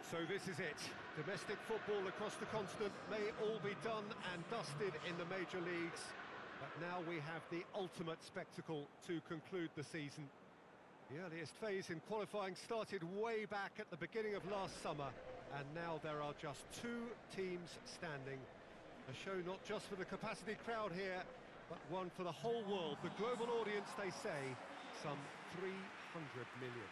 So this is it. Domestic football across the continent may all be done and dusted in the major leagues, but now we have the ultimate spectacle to conclude the season. The earliest phase in qualifying started way back at the beginning of last summer, and now there are just 2 teams standing. A show not just for the capacity crowd here, but one for the whole world. The global audience, they say, some 300 million.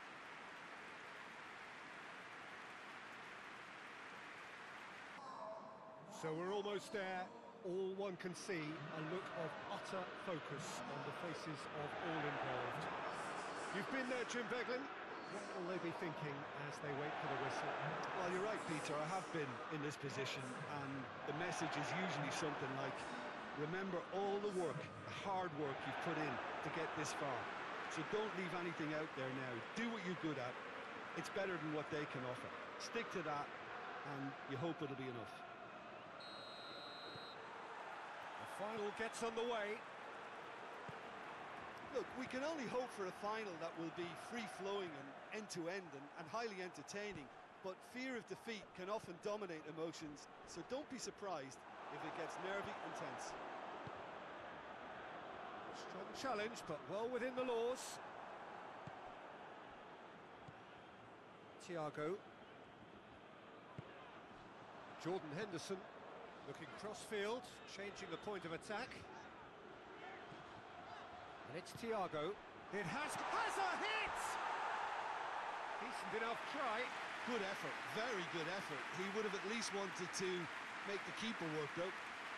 So we're almost there. All one can see, a look of utter focus on the faces of all involved. You've been there, Jim Beglin. What will they be thinking as they wait for the whistle? Well, you're right, Peter. I have been in this position, and the message is usually something like, remember all the work, the hard work you've put in to get this far. So don't leave anything out there now. Do what you're good at. It's better than what they can offer. Stick to that, and you hope it'll be enough. The final gets underway. Look, we can only hope for a final that will be free-flowing and end-to-end and highly entertaining, but fear of defeat can often dominate emotions, so don't be surprised if it gets nervy and tense. Strong challenge, but well within the laws. Thiago. Jordan Henderson looking cross-field, changing the point of attack. And it's Thiago. It has a hit! Decent enough try. Good effort, very good effort. He would have at least wanted to make the keeper work, though.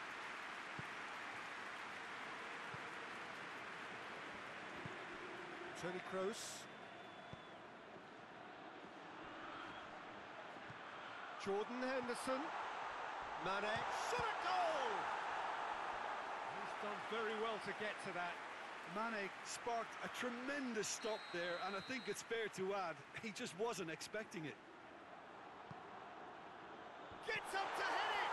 Toni Kroos. Jordan Henderson. Mane. Shot at goal! He's done very well to get to that. Mane sparked a tremendous stop there, and I think it's fair to add, he just wasn't expecting it. Gets up to head it!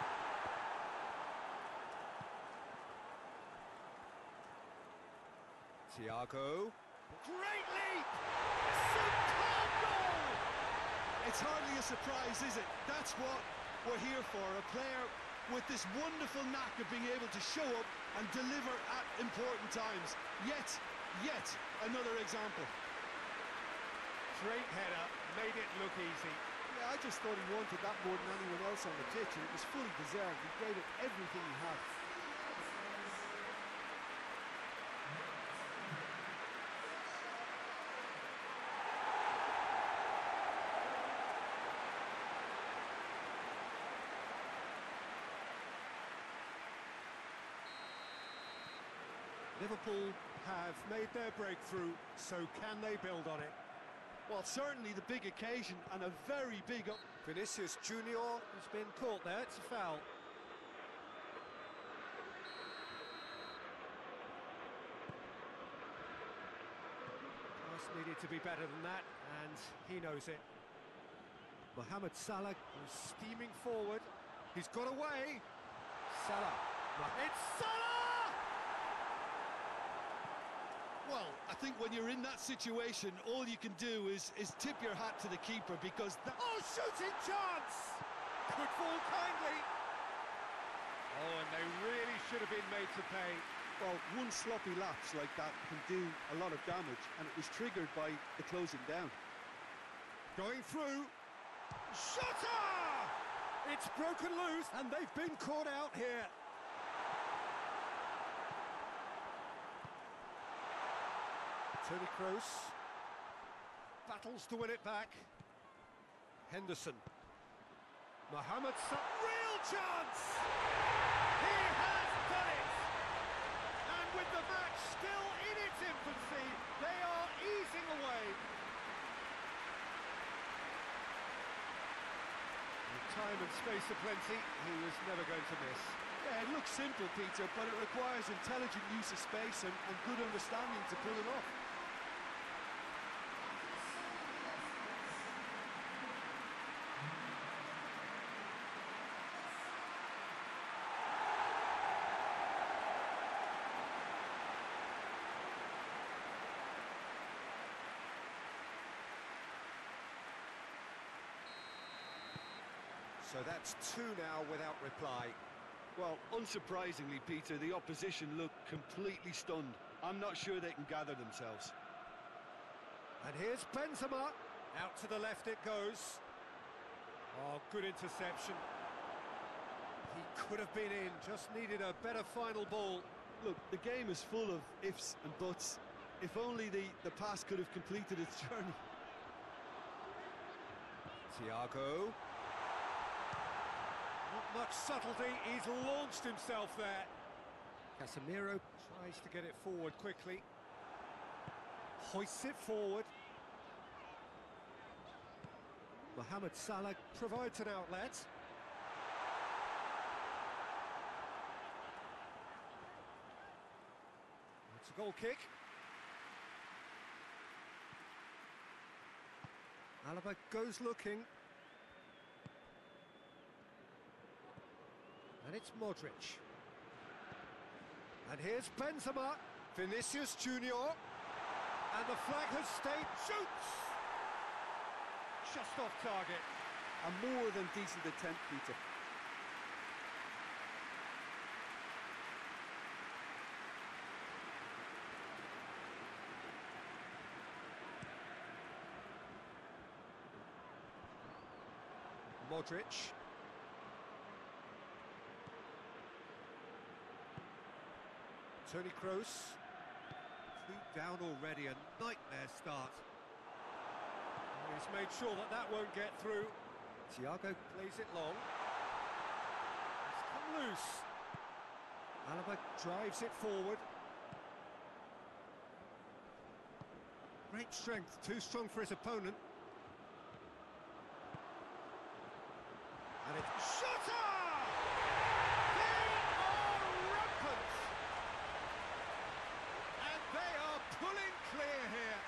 Thiago. Great leap! Superb goal! It's hardly a surprise, is it? That's what we're here for, a player with this wonderful knack of being able to show up and deliver at important times. Yet another example. Great header, made it look easy. Yeah, I just thought he wanted that more than anyone else on the pitch, and it was fully deserved. He gave it everything he had. Liverpool have made their breakthrough, so can they build on it? Well, certainly the big occasion and a very big... Vinicius Junior has been caught there, it's a foul. Pass needed to be better than that, and he knows it. Mohamed Salah is steaming forward. He's got away. Salah. It's Salah! Well, I think when you're in that situation, all you can do is tip your hat to the keeper, because... Oh, shooting chance! Could fall kindly. Oh, and they really should have been made to pay. Well, one sloppy lapse like that can do a lot of damage, and it was triggered by the closing down. Going through. Shutter! It's broken loose, and they've been caught out here. Toni Kroos battles to win it back. Henderson. Mohamed Salah. Real chance! He has done it! And with the match still in its infancy, they are easing away. With time and space aplenty, he was never going to miss. Yeah, it looks simple, Peter, but it requires intelligent use of space and good understanding to pull it off. So that's two now without reply. Well, unsurprisingly, Peter, the opposition look completely stunned. I'm not sure they can gather themselves. And here's Benzema. Out to the left it goes. Oh, good interception. He could have been in, just needed a better final ball. Look, the game is full of ifs and buts. If only the pass could have completed its journey. Thiago. Not much subtlety, he's launched himself there. Casemiro tries to get it forward quickly. Hoists it forward. Mohamed Salah provides an outlet. It's a goal kick. Alaba goes looking. And it's Modric. And here's Benzema. Vinicius Junior. And the flag has stayed. Shoots! Just off target. A more than decent attempt, Peter. Modric. Toni Kroos. 2 down already, a nightmare start. He's made sure that that won't get through. Thiago plays it long. It's come loose. Alaba drives it forward. Great strength, too strong for his opponent. And it's Shota! They are rampant! And they are pulling clear here.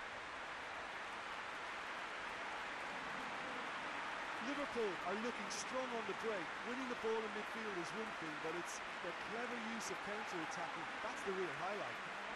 Liverpool are looking strong on the break. Winning the ball in midfield is one thing, but it's their clever use of counter-attacking. That's the real highlight.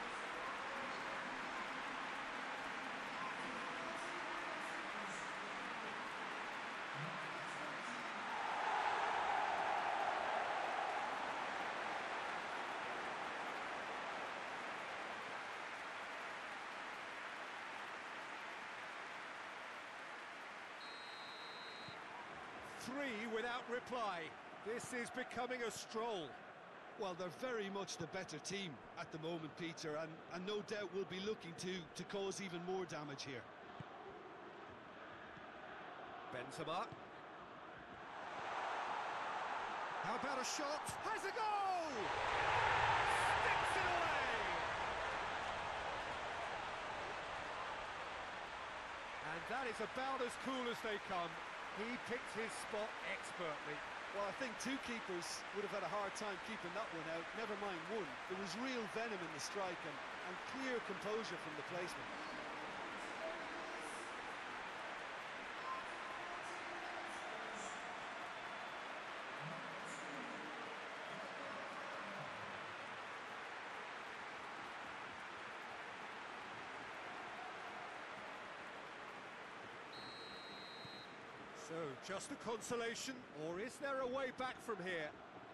Three without reply. This is becoming a stroll. Well, they're very much the better team at the moment, Peter, and no doubt will be looking to cause even more damage here. Benzema. How about a shot? Has a goal! Sticks it away! And that is about as cool as they come. He picked his spot expertly. Well, I think two keepers would have had a hard time keeping that one out, never mind one. There was real venom in the strike and clear composure from the placement. So, just a consolation, or is there a way back from here?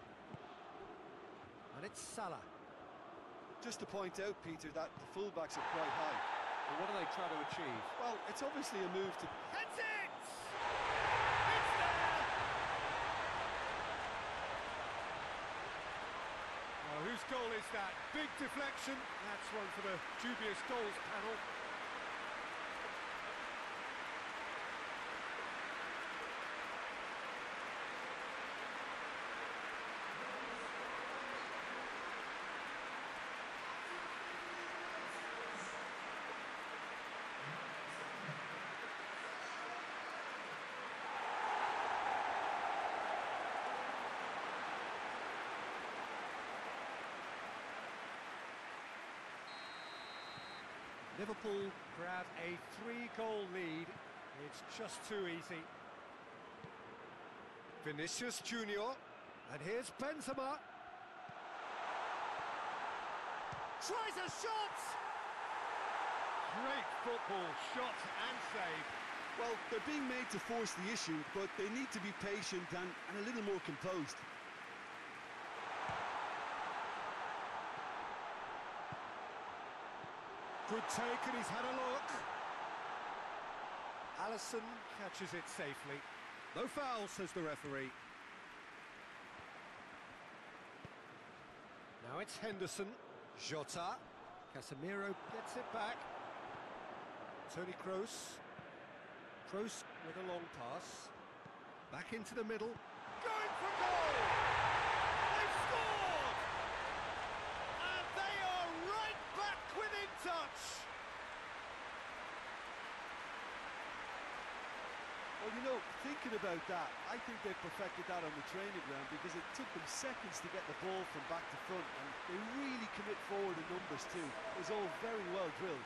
And it's Salah. Just to point out, Peter, that the fullbacks are quite high. And what are they trying to achieve? Well, it's obviously a move to... Heads it! It's there! Oh, whose goal is that? Big deflection. That's one for the dubious goals panel. Liverpool grab a 3-goal lead. It's just too easy. Vinicius Junior. And here's Benzema. Tries a shot! Great football, shot and save. Well, they're being made to force the issue, but they need to be patient and a little more composed. Good take, and he's had a look. Alisson catches it safely. No foul, says the referee. Now it's Henderson. Jota. Casemiro gets it back. Toni Kroos. Kroos with a long pass. Back into the middle. Going for goal! They've scored! And they are right back within touch! Well, you know, thinking about that, I think they perfected that on the training ground because it took them seconds to get the ball from back to front, and they really commit forward in numbers too. It was all very well drilled.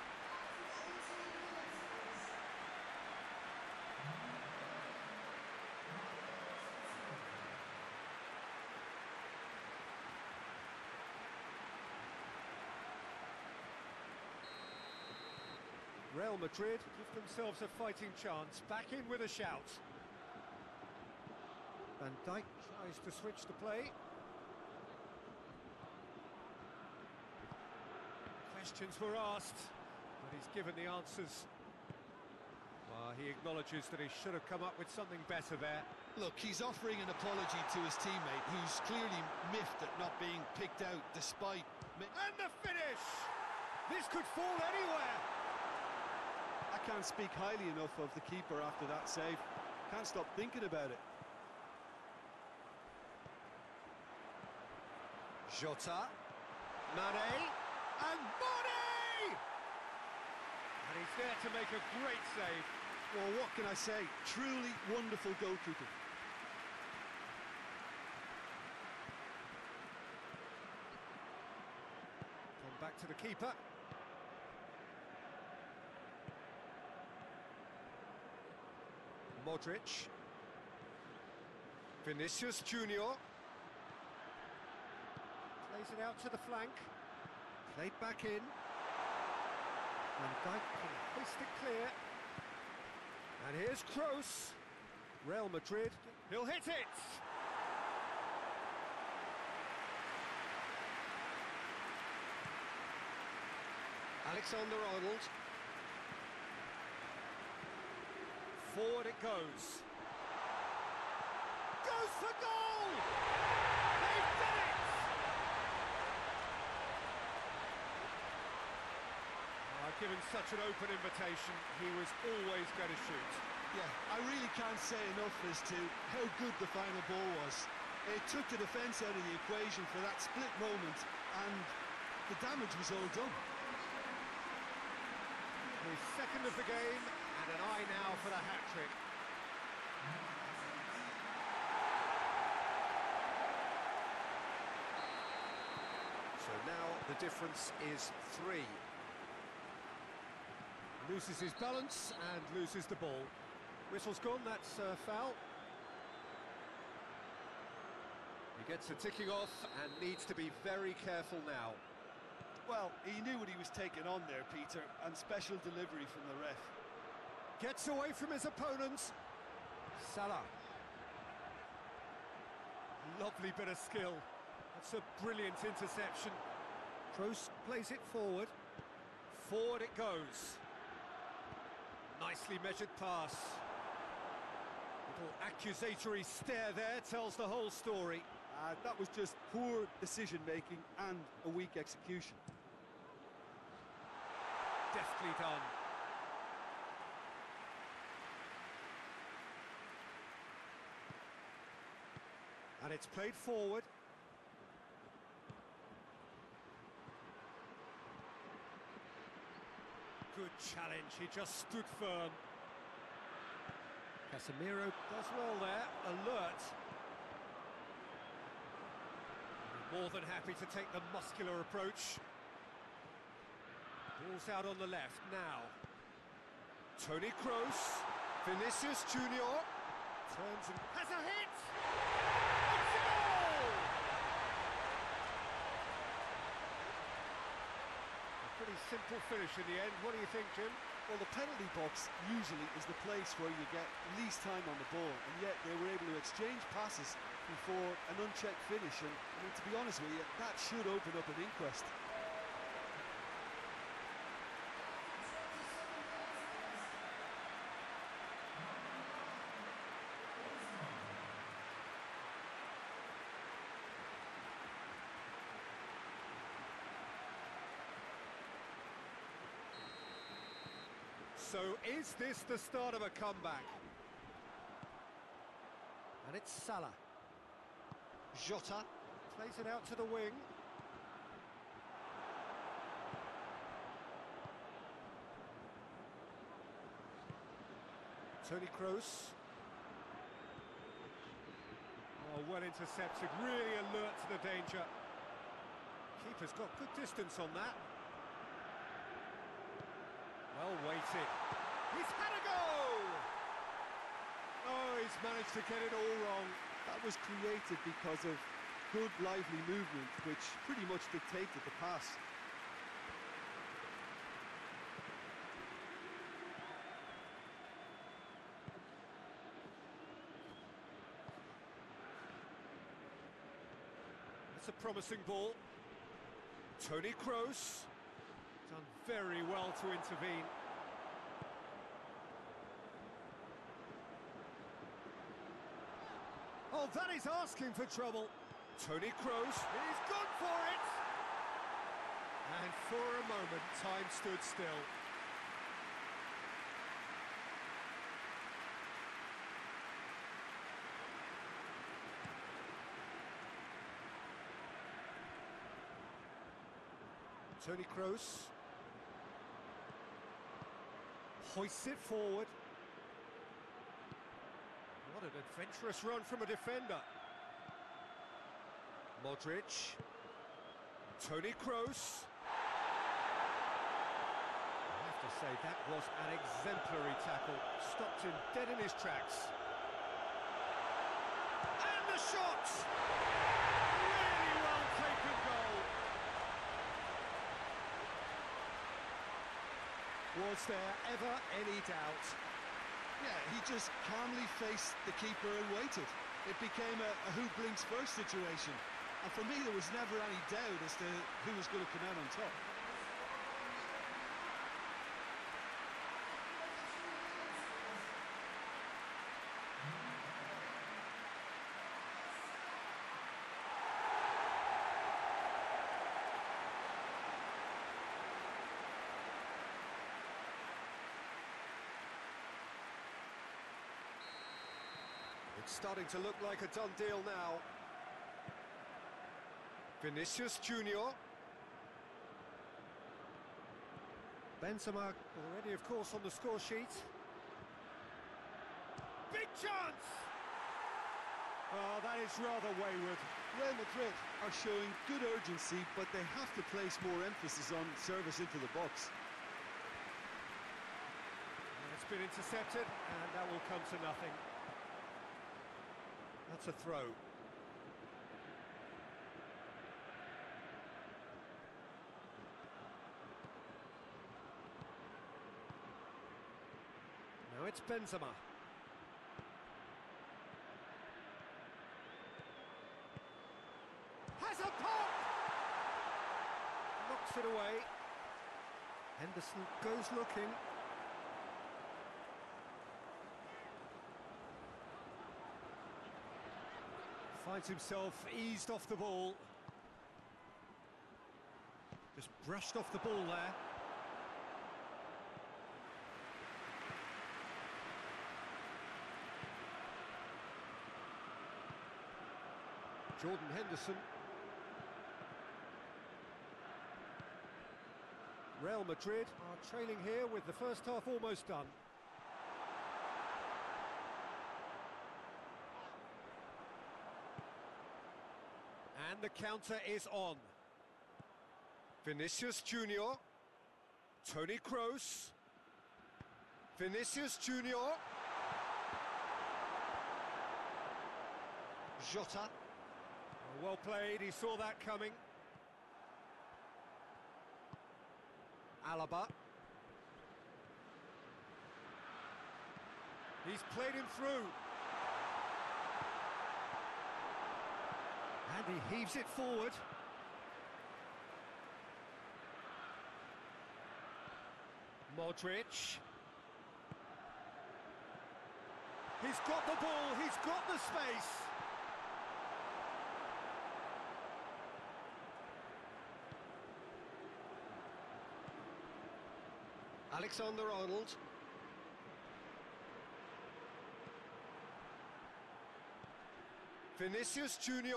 Real Madrid give themselves a fighting chance, back in with a shout. Van Dijk tries to switch the play. Questions were asked, but he's given the answers. He acknowledges that he should have come up with something better there. Look, he's offering an apology to his teammate, who's clearly miffed at not being picked out despite... And the finish! This could fall anywhere! I can't speak highly enough of the keeper after that save. Can't stop thinking about it. Jota. Mane. And Mane! And he's there to make a great save. Well, what can I say? Truly wonderful goalkeeping. Come back to the keeper. Modric. Vinicius Junior. Plays it out to the flank. Played back in. Van Dijk can hoist it clear. And here's Kroos. Real Madrid. He'll hit it! Alexander-Arnold. Forward it goes. Goes for goal! They've done it! Given such an open invitation, he was always going to shoot. Yeah, I really can't say enough as to how good the final ball was. It took the defence out of the equation for that split moment, and the damage was all done. His second of the game, and an eye now for the hat-trick. So now the difference is 3. Loses his balance and loses the ball. Whistle's gone, that's a foul. He gets a ticking off and needs to be very careful now. Well, he knew what he was taking on there, Peter, and special delivery from the ref. Gets away from his opponents. Salah. Lovely bit of skill. That's a brilliant interception. Kroos plays it forward. Forward it goes. Nicely measured pass. Little accusatory stare there tells the whole story. That was just poor decision-making and a weak execution. Deftly done. And it's played forward. Good challenge, he just stood firm. Casemiro does well there, alert. More than happy to take the muscular approach. Ball's out on the left now. Toni Kroos, Vinicius Junior, turns and has a hit! It's a goal! A pretty simple finish in the end, what do you think, Jim? Well, the penalty box usually is the place where you get least time on the ball, and yet they were able to exchange passes before an unchecked finish, and I mean, to be honest with you, that should open up an inquest. So is this the start of a comeback? And it's Salah. Jota plays it out to the wing. Toni Kroos. Oh, well intercepted, really alert to the danger. Keeper's got good distance on that. Well weighted. He's had a go! Oh, he's managed to get it all wrong. That was created because of good, lively movement, which pretty much dictated the pass. That's a promising ball. Toni Kroos. Done very well to intervene. Oh, that is asking for trouble. Toni Kroos, he's gone for it! And for a moment, time stood still. Toni Kroos hoists it forward. What an adventurous run from a defender. Modric. Toni Kroos. I have to say, that was an exemplary tackle. Stopped him dead in his tracks. And the shot! Really well taken goal. Was there ever any doubt? Yeah, he just calmly faced the keeper and waited. It became a who blinks first situation. And for me, there was never any doubt as to who was going to come out on top. It's starting to look like a done deal now. Vinicius Junior. Benzema already, of course, on the score sheet. Big chance! Oh, that is rather wayward. Real Madrid are showing good urgency, but they have to place more emphasis on service into the box. And it's been intercepted, and that will come to nothing. That's a throw. Now it's Benzema. Has a pop! Knocks it away. Henderson goes looking. Finds himself eased off the ball. Just brushed off the ball there. Jordan Henderson. Real Madrid are trailing here with the first half almost done. And the counter is on. Vinicius Junior. Toni Kroos. Vinicius Junior. Jota. Well played, he saw that coming. Alaba. He's played him through. And he heaves it forward. Modric. He's got the ball, he's got the space. Alexander-Arnold. Vinicius Junior.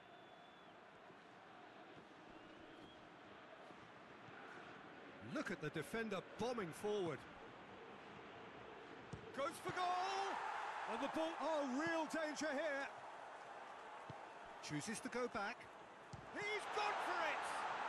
Look at the defender bombing forward. Goes for goal! And the ball... Oh, real danger here. Chooses to go back. He's gone for it!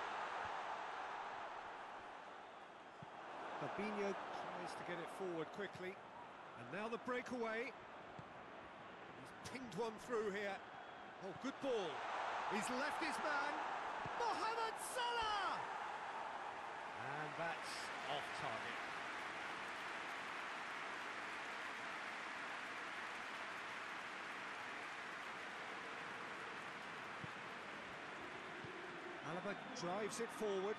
Fabinho tries to get it forward quickly. And now the breakaway. He's pinged one through here. Oh, good ball. He's left his man. Mohamed Salah! And that's off target. Alaba drives it forward.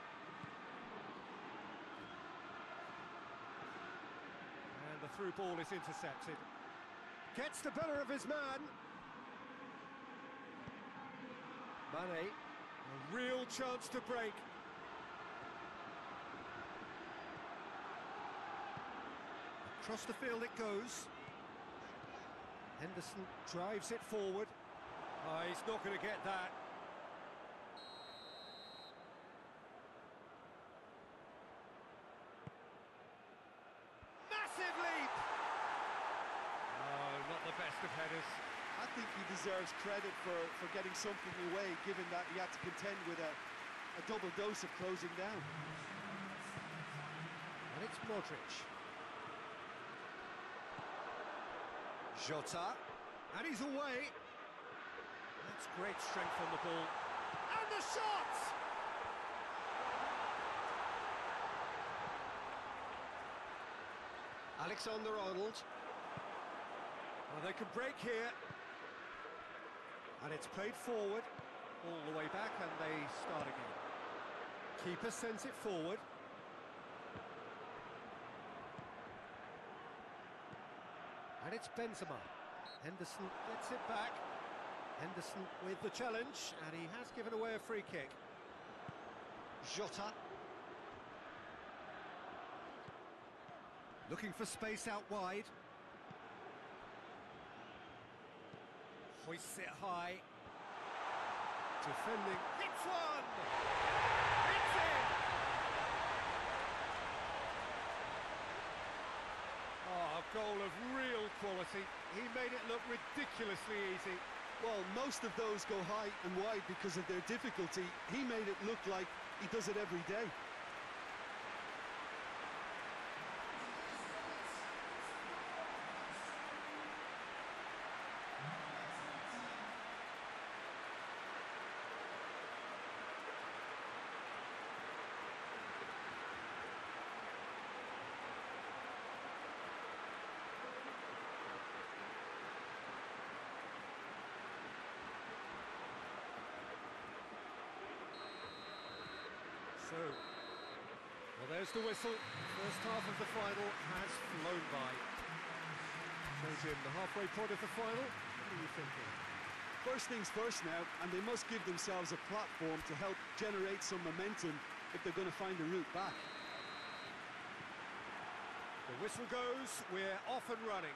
And the through ball is intercepted. Gets the better of his man. Mane, a real chance to break. Across the field it goes. Henderson drives it forward. Oh, he's not going to get that. Massive leap! Oh, not the best of headers. I think he deserves credit for getting something away, given that he had to contend with a double dose of closing down. And it's Modric. Jota. And he's away. That's great strength on the ball. And the shot! Alexander-Arnold. Well, they can break here. And it's played forward, all the way back, and they start again. Keeper sends it forward. And it's Benzema. Henderson gets it back. Henderson with the challenge, and he has given away a free kick. Jota. Looking for space out wide. Hoists it high. Defending. Hits one! It's in! Oh, a goal of real quality. He made it look ridiculously easy. Well, most of those go high and wide because of their difficulty. He made it look like he does it every day. So, well, there's the whistle. First half of the final has flown by. So, Jim, the halfway point of the final, what are you thinking? First things first now, and they must give themselves a platform to help generate some momentum if they're going to find a route back. The whistle goes, we're off and running.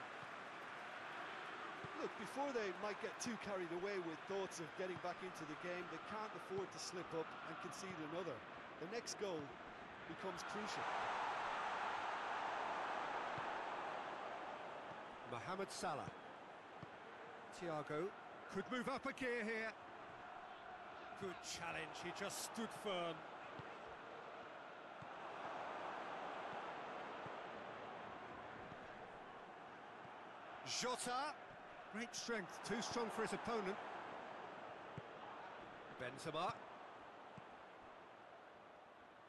Look, before they might get too carried away with thoughts of getting back into the game, they can't afford to slip up and concede another. The next goal becomes crucial. Mohamed Salah. Thiago could move up a gear here. Good challenge, he just stood firm. Jota. Great strength, too strong for his opponent. Benzema.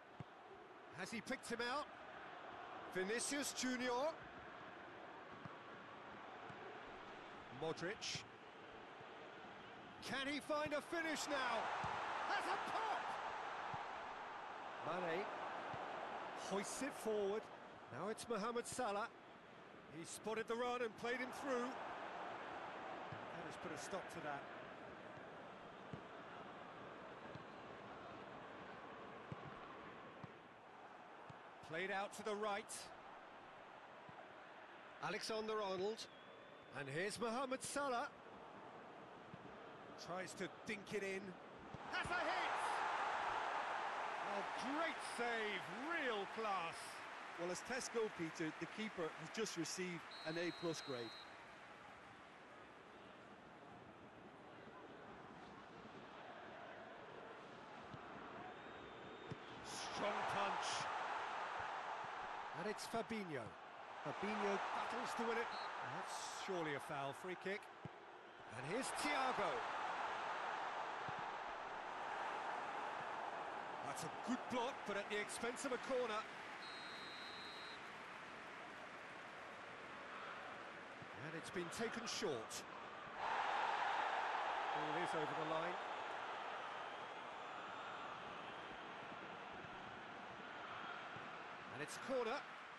Has he picked him out? Vinicius Junior. Modric. Can he find a finish now? Has a pop! Mane hoists it forward. Now it's Mohamed Salah. He spotted the run and played him through. That has put a stop to that. Played out to the right. Alexander-Arnold. And here's Mohamed Salah. Tries to dink it in. Has a hit! Oh, great save, real class. Well, as tests go, Peter, the keeper has just received an A+ grade. Strong punch. And it's Fabinho. Fabinho battles to win it. That's surely a foul, free kick. And here's Thiago. That's a good block, but at the expense of a corner. And it's been taken short. Ball is over the line. And it's a corner.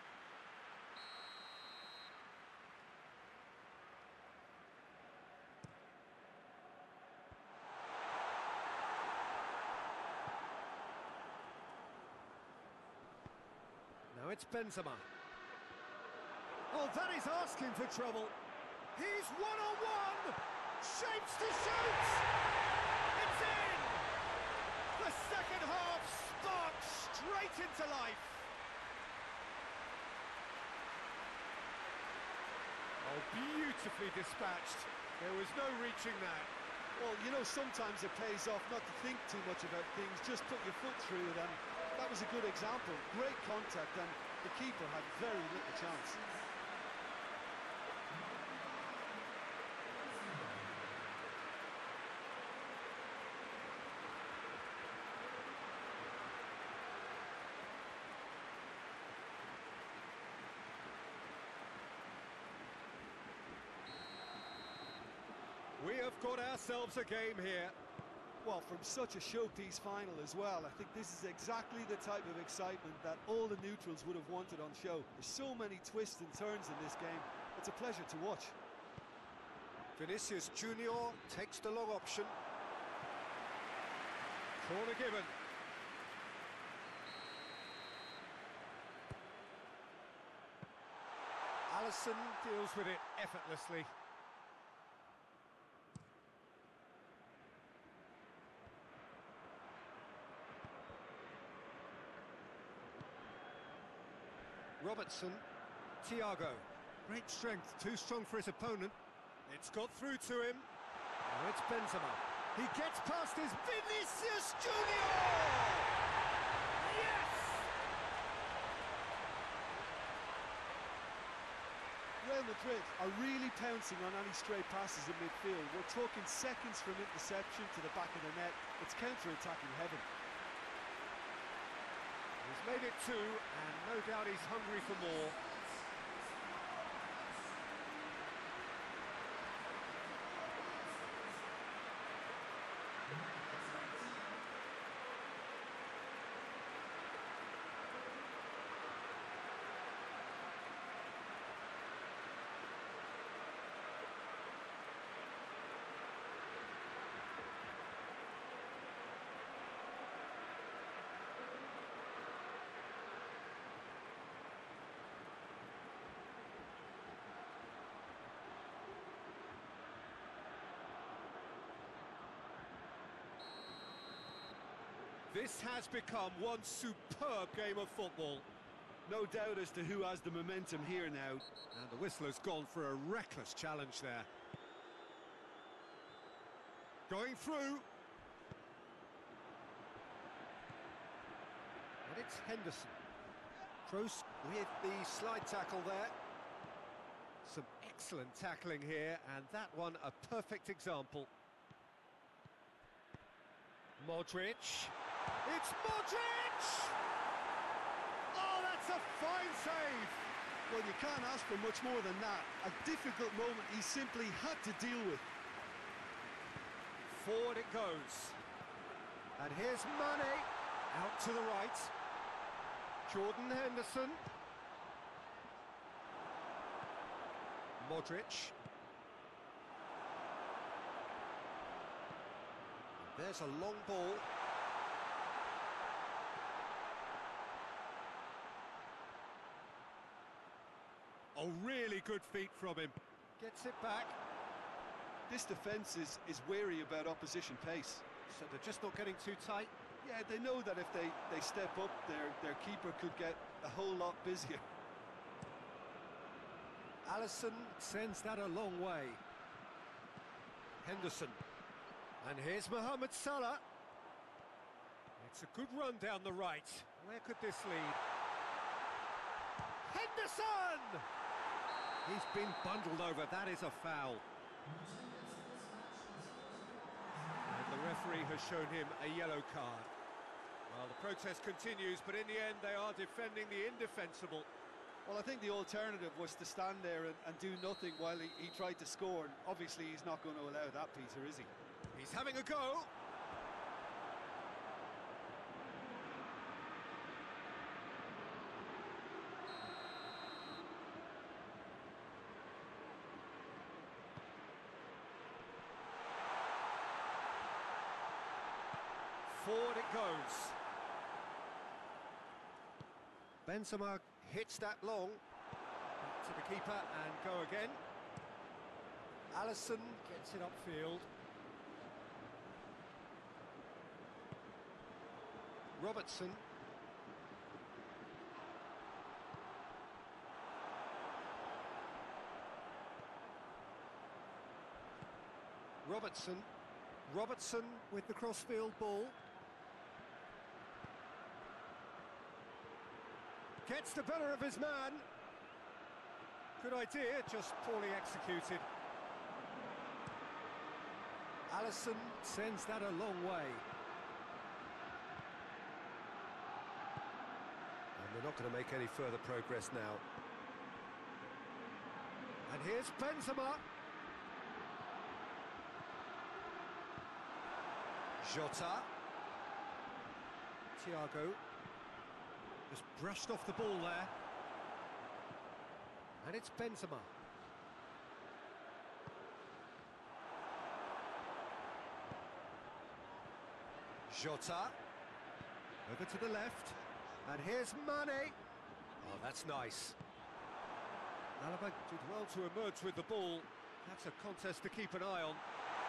Now it's Benzema. Oh, that is asking for trouble. He's one-on-one! Shapes to shoot! It's in! The second half sparks straight into life. Oh, beautifully dispatched. There was no reaching that. Well, you know, sometimes it pays off not to think too much about things, just put your foot through it, and that was a good example. Great contact, and the keeper had very little chance. We have got ourselves a game here. Well, from such a showpiece final as well, I think this is exactly the type of excitement that all the neutrals would have wanted on show. There's so many twists and turns in this game. It's a pleasure to watch. Vinicius Junior takes the long option. Corner given. Alisson deals with it effortlessly. Robertson, Thiago, great strength, too strong for his opponent. It's got through to him. Now it's Benzema. He gets past his Vinicius Junior! Yes! Real Madrid are really pouncing on any stray passes in midfield. We're talking seconds from interception to the back of the net. It's counter-attacking heaven. He's made it two, and no doubt he's hungry for more. This has become one superb game of football. No doubt as to who has the momentum here now. And the whistle has gone for a reckless challenge there. Going through. And it's Henderson. Kroos with the slide tackle there. Some excellent tackling here, and that one a perfect example. Modric. It's Modric! Oh, that's a fine save! Well, you can't ask for much more than that. A difficult moment he simply had to deal with. Forward it goes. And here's Mane. Out to the right. Jordan Henderson. Modric. There's a long ball. Oh, really good feet from him. Gets it back. This defence is wary about opposition pace. So they're just not getting too tight. Yeah, they know that if they step up, their keeper could get a whole lot busier. Alisson sends that a long way. Henderson. And here's Mohamed Salah. It's a good run down the right. Where could this lead? Henderson! He's been bundled over. That is a foul. And the referee has shown him a yellow card. Well, the protest continues, but in the end they are defending the indefensible. Well, I think the alternative was to stand there and do nothing while he tried to score. And obviously, he's not going to allow that, Peter, is he? He's having a go. Forward it goes. Benzema hits that long. Back to the keeper and go again. Alisson gets it upfield. Robertson. Robertson with the crossfield ball. Gets the better of his man. Good idea, just poorly executed. Alisson sends that a long way. And they're not going to make any further progress now. And here's Benzema. Jota. Thiago. Just brushed off the ball there. And it's Benzema. Jota. Over to the left. And here's Mane. Oh, that's nice. Alaba did well to emerge with the ball. That's a contest to keep an eye on.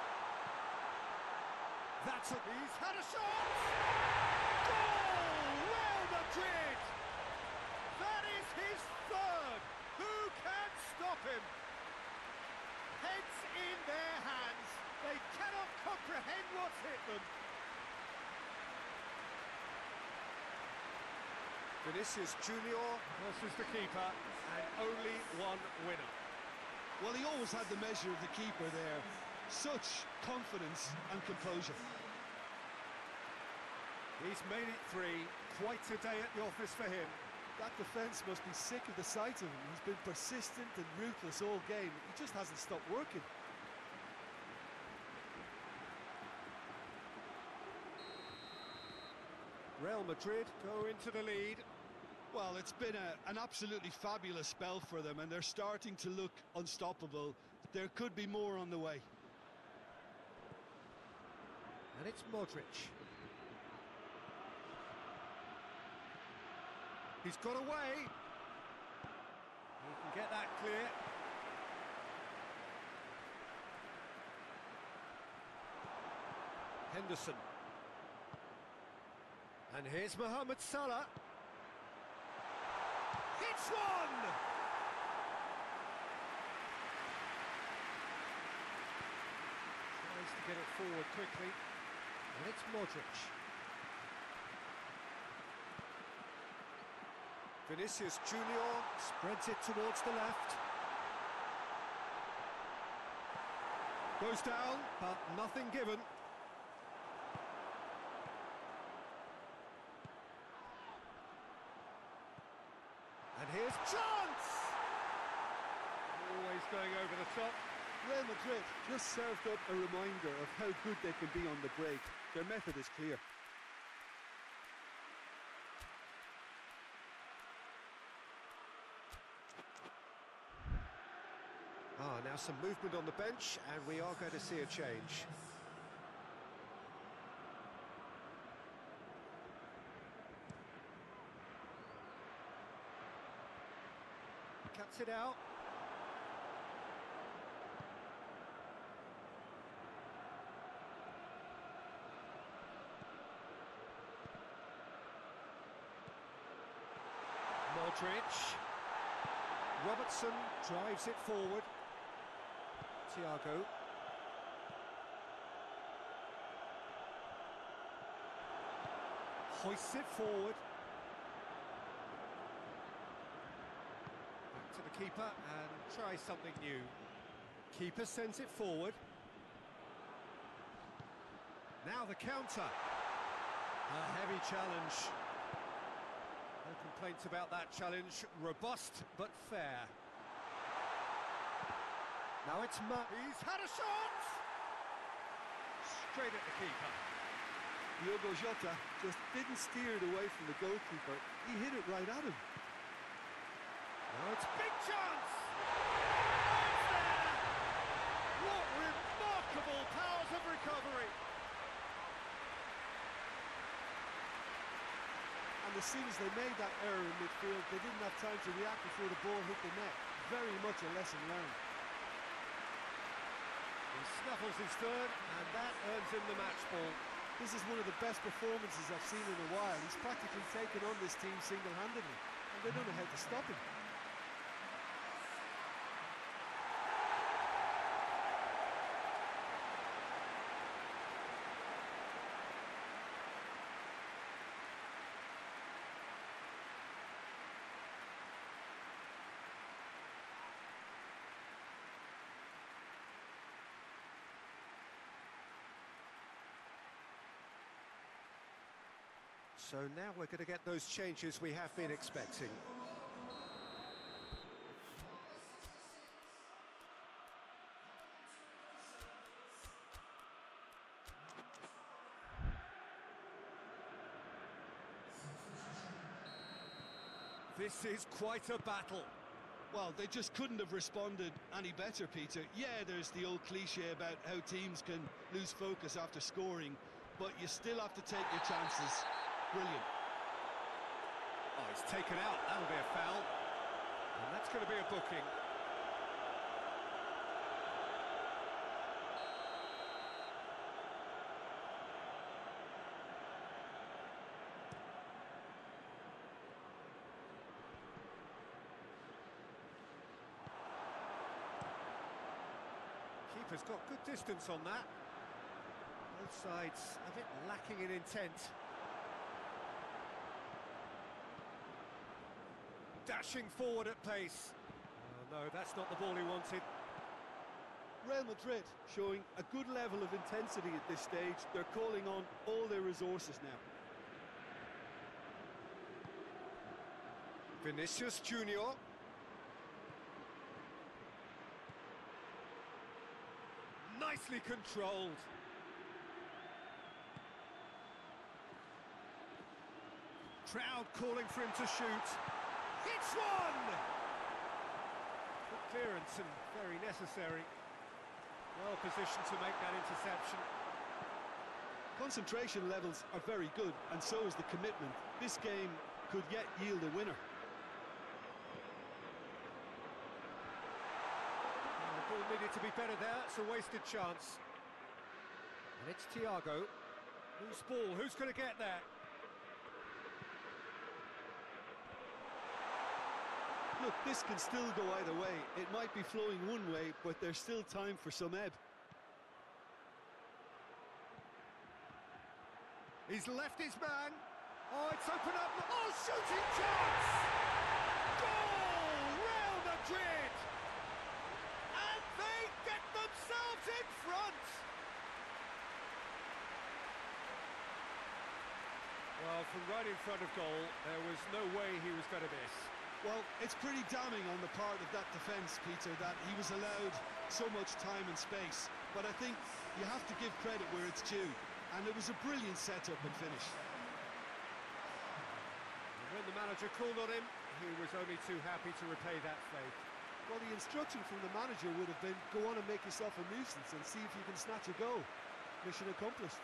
He's had a shot! Goal! Real Madrid! That is his third! Who can stop him? Heads in their hands. They cannot comprehend what's hit them. Vinicius Junior versus the keeper, and only one winner. Well, he always had the measure of the keeper there. Such confidence and composure. He's made it three. Quite a day at the office for him. That defence must be sick of the sight of him. He's been persistent and ruthless all game. He just hasn't stopped working. Real Madrid go into the lead. Well, it's been an absolutely fabulous spell for them, and they're starting to look unstoppable. There could be more on the way. And it's Modric. He's got away. He can get that clear. Henderson. And here's Mohamed Salah. Hits one! Tries to get it forward quickly. And it's Modric. Vinicius Junior spreads it towards the left. Goes down, but nothing given. And here's chance! going over the top. Real Madrid just served up a reminder of how good they can be on the break. Their method is clear. Now some movement on the bench, and we are going to see a change. Cuts it out. Modric. Robertson drives it forward. Thiago. Hoists it forward. Back to the keeper and tries something new. Keeper sends it forward. Now the counter. A heavy challenge. No complaints about that challenge. Robust but fair. Now it's he's had a shot! Straight at the keeper. Diogo Jota just didn't steer it away from the goalkeeper. He hit it right at him. Now it's big chance! Oh, it's there! What remarkable powers of recovery! And as soon as they made that error in midfield, they didn't have time to react before the ball hit the net. Very much a lesson learned. He snuffles his third, and that earns him the match ball. This is one of the best performances I've seen in a while. He's practically taken on this team single-handedly, and they don't know how to stop him. So now we're going to get those changes we have been expecting. This is quite a battle. Well, they just couldn't have responded any better, Peter. Yeah, there's the old cliche about how teams can lose focus after scoring, but you still have to take your chances. Brilliant. Oh, he's taken out. That'll be a foul. And that's going to be a booking. Keeper's got good distance on that. Both sides a bit lacking in intent. Dashing forward at pace. Oh, no, that's not the ball he wanted. Real Madrid showing a good level of intensity at this stage. They're calling on all their resources now. Vinicius Junior. Nicely controlled. Crowd calling for him to shoot. It's one! Good clearance and very necessary. Well positioned to make that interception. Concentration levels are very good, and so is the commitment. This game could yet yield a winner. The ball needed to be better there. It's a wasted chance. And it's Thiago. Whose ball? Who's going to get there? Look, this can still go either way. It might be flowing one way, but there's still time for some ebb. He's left his man. Oh, it's opened up. Oh, shooting chance! Goal! Real Madrid! And they get themselves in front! Well, from right in front of goal, there was no way he was going to miss. Well, it's pretty damning on the part of that defence, Peter, that he was allowed so much time and space. But I think you have to give credit where it's due, and it was a brilliant setup and finish. And when the manager called on him, he was only too happy to repay that favour. Well, the instruction from the manager would have been, go on and make yourself a nuisance and see if you can snatch a goal. Mission accomplished.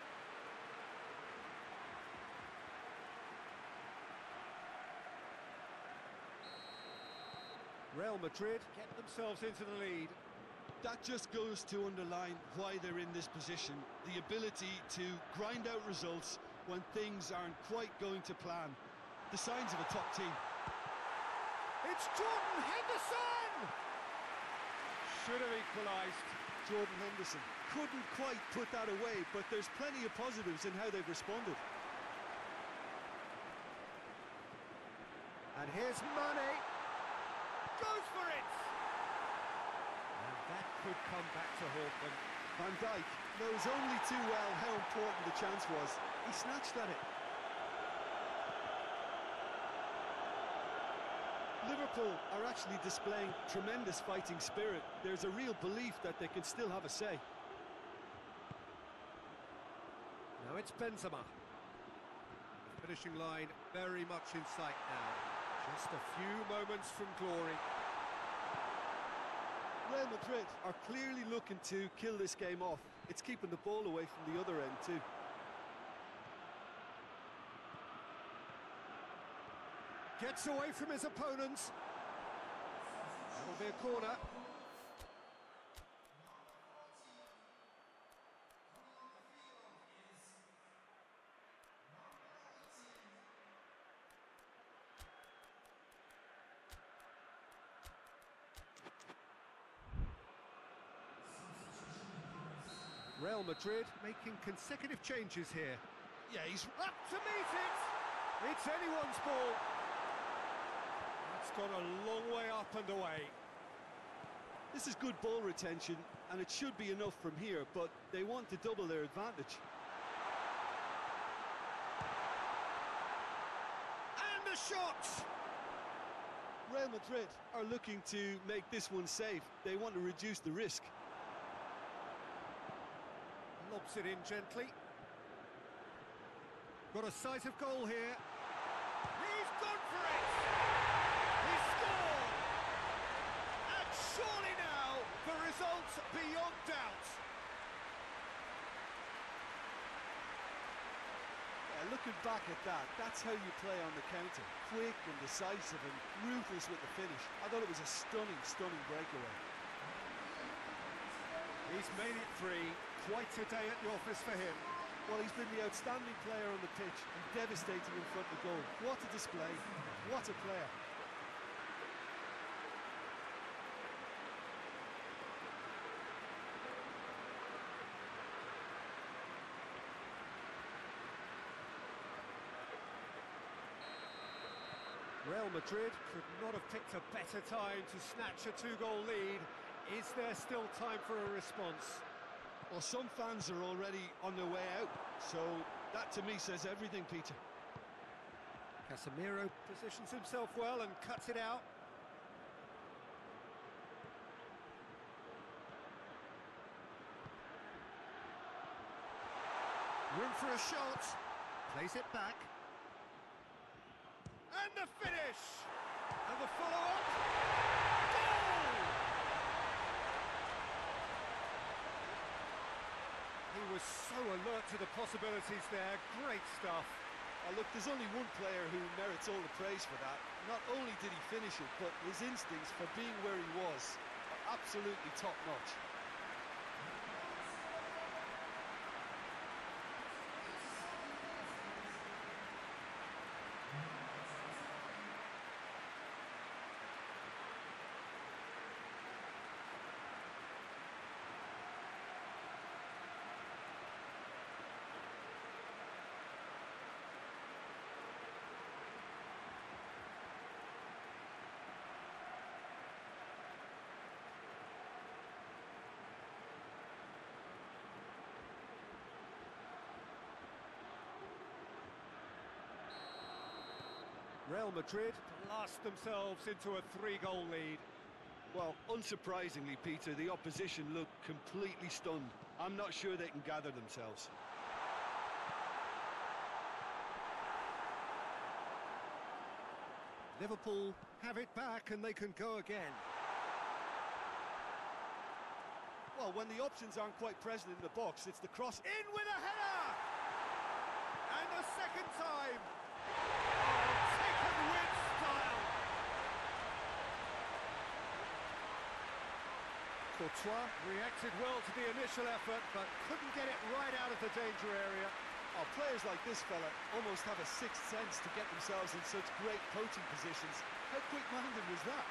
Real Madrid get themselves into the lead. That just goes to underline why they're in this position. The ability to grind out results when things aren't quite going to plan. The signs of a top team. It's Jordan Henderson! Should have equalised. Jordan Henderson couldn't quite put that away, but there's plenty of positives in how they've responded. And here's Mane. Goes for it! And that could come back to haunt them. Van Dijk knows only too well how important the chance was. He snatched at it. Liverpool are actually displaying tremendous fighting spirit. There's a real belief that they can still have a say. Now it's Benzema. Finishing line very much in sight now. Just a few moments from glory. Real Madrid are clearly looking to kill this game off. It's keeping the ball away from the other end too. Gets away from his opponents. That'll be a corner. Real Madrid making consecutive changes here. Yeah, he's Up to meet it! It's anyone's ball. It's gone a long way up and away. This is good ball retention, and it should be enough from here, but they want to double their advantage. And the shot! Real Madrid are looking to make this one safe. They want to reduce the risk. Lobs it in gently. Got a sight of goal here. He's gone for it! He scored! And surely now, the result beyond doubt. Looking back at that, that's how you play on the counter. Quick and decisive and ruthless with the finish. I thought it was a stunning, stunning breakaway. He's made it free. Quite a day at the office for him. Well, he's been the outstanding player on the pitch and devastating in front of goal. What a display, what a player. Real Madrid could not have picked a better time to snatch a two-goal lead. Is there still time for a response? Well, some fans are already on their way out, so that to me says everything, Peter. Casemiro positions himself well and cuts it out. Room for a shot. Plays it back. And the finish! And the follow-up. Goal! He was so alert to the possibilities there. Great stuff. Look, there's only one player who merits all the praise for that. Not only did he finish it, but his instincts for being where he was are absolutely top-notch. Real Madrid blast themselves into a 3-goal lead. Well, unsurprisingly, Peter, the opposition look completely stunned. I'm not sure they can gather themselves. Liverpool have it back and they can go again. Well, when the options aren't quite present in the box, it's the cross. In with a header! And the second time! Oh, taken with style! Courtois reacted well to the initial effort, but couldn't get it right out of the danger area. Oh, players like this fella almost have a sixth sense to get themselves in such great coaching positions. How quick-minded was that?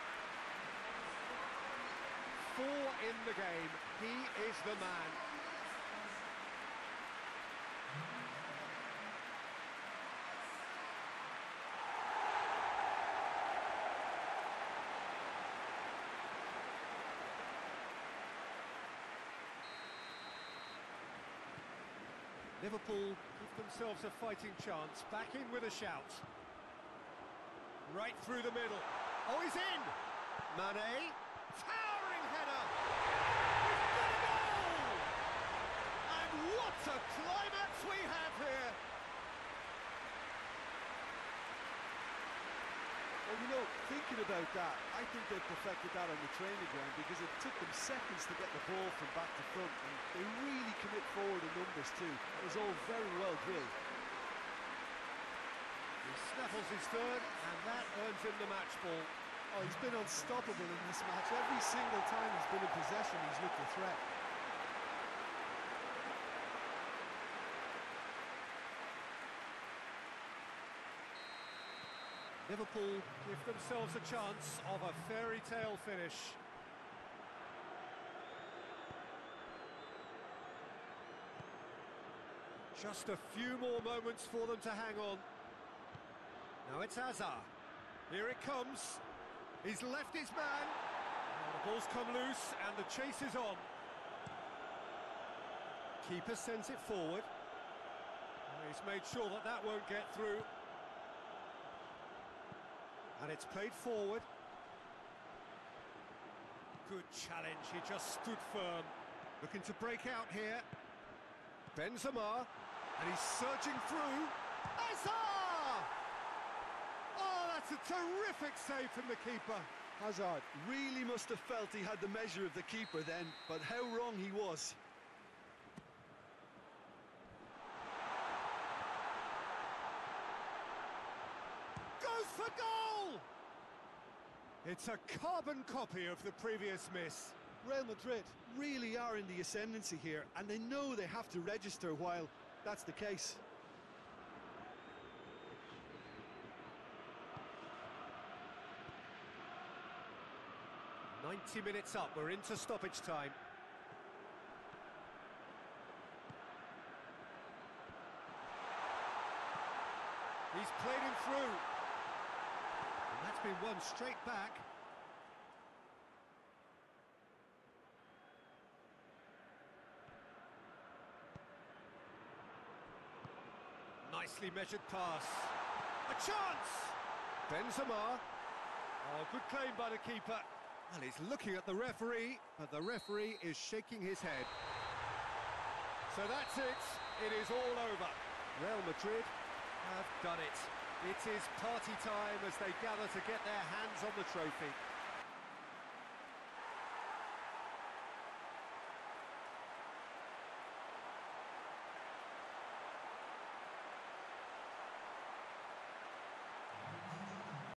4 in the game. He is the man. Liverpool give themselves a fighting chance. Back in with a shout. Right through the middle. Oh, he's in! Mane. Towering header! We've got a goal! And what a climax we have here! Well, you know, thinking about that, I think they perfected that on the training ground because it took them seconds to get the ball from back to front, and they really commit forward in numbers too. It was all very well drilled. He snaffles his third, and that earns him the match ball. Oh, he's been unstoppable in this match. Every single time he's been in possession, he's looked a threat. Liverpool give themselves a chance of a fairy tale finish. Just a few more moments for them to hang on. Now it's Hazard. Here it comes. He's left his man. The ball's come loose and the chase is on. Keeper sends it forward. He's made sure that that won't get through. And it's played forward. Good challenge, he just stood firm. Looking to break out here. Benzema, and he's surging through. Hazard! Oh, that's a terrific save from the keeper. Hazard really must have felt he had the measure of the keeper then, but how wrong he was. Goes for goal! It's a carbon copy of the previous miss. Real Madrid really are in the ascendancy here, and they know they have to register while that's the case. "90 minutes up, we're into stoppage time. He's played him through. And that's been won straight back. Nicely measured pass. A chance! Benzema. Oh, good claim by the keeper. And he's looking at the referee, but the referee is shaking his head. So that's it. It is all over. Real Madrid have done it. It is party time as they gather to get their hands on the trophy.